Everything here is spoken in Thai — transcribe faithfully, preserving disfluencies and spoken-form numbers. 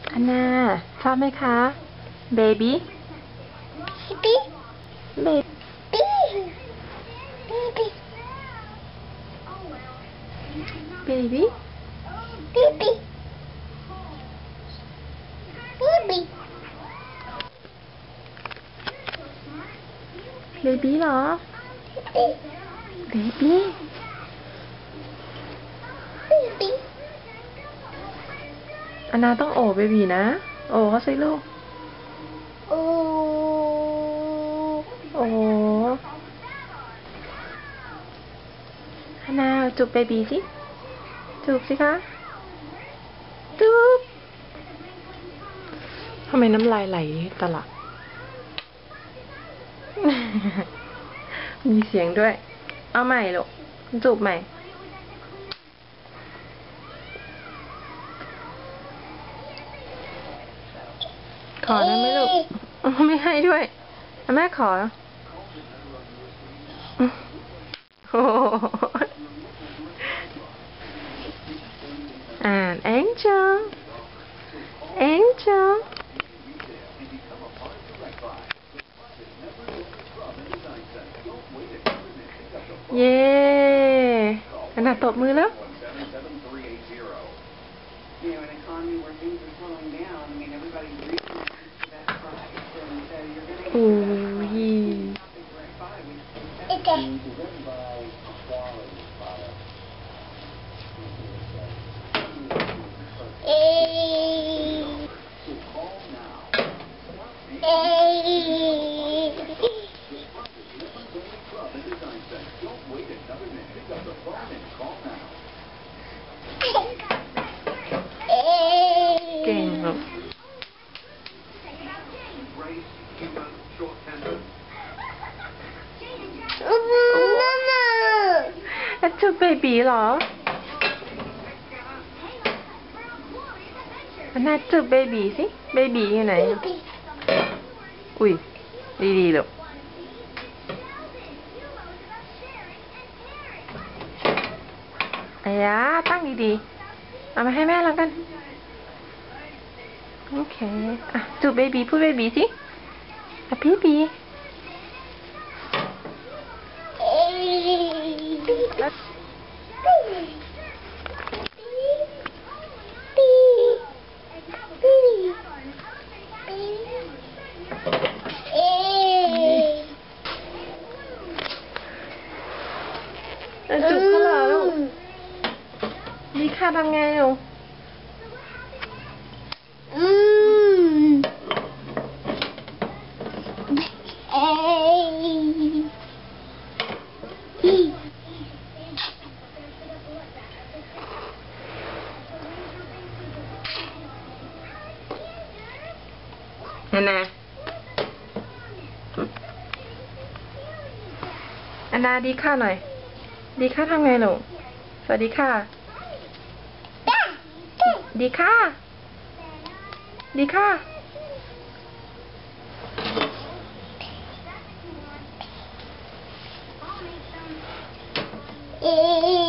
อันนาชอบไหมคะเบบี้เบบี้เบบี้เบบี้เบบี้เบบี้เบบี้เหรอเบบี้อันนาต้องโอบเบบีนะโอ้เขาสิลูกโอ้โอ้อันนาจูบเบบีสิจูบสิคะจูบทำไมน้ำลายไหลตลอด มีเสียงด้วยเอาใหม่ลูกจูบใหม่ขอได้ไหมลูกไม่ให้ด้วยแม่ขอโอ้อ่าน Angel Angel เย้อันน่ะตบมือแล้วโอ้ยเอเอเก่งลูกแล้วจูบเบบีเหรออันน่าจูบเบบีสิเบบีอยู่ไหนอุ้ยดีๆลูกอายะตั้งดีๆเอามาให้แม่แล้วกันโอเคอ่ะจูบเบบีพูดเบบีสิอ่ะพี่บีจุดเขาเหรอลูกนี่ค่ะทำไงลูกอืมเอ้ยอันนาอันนาดีค่ะหน่อยดีค่ะทำไงหนูสวัสดีค่ะดีค่ะดีค่ะเอ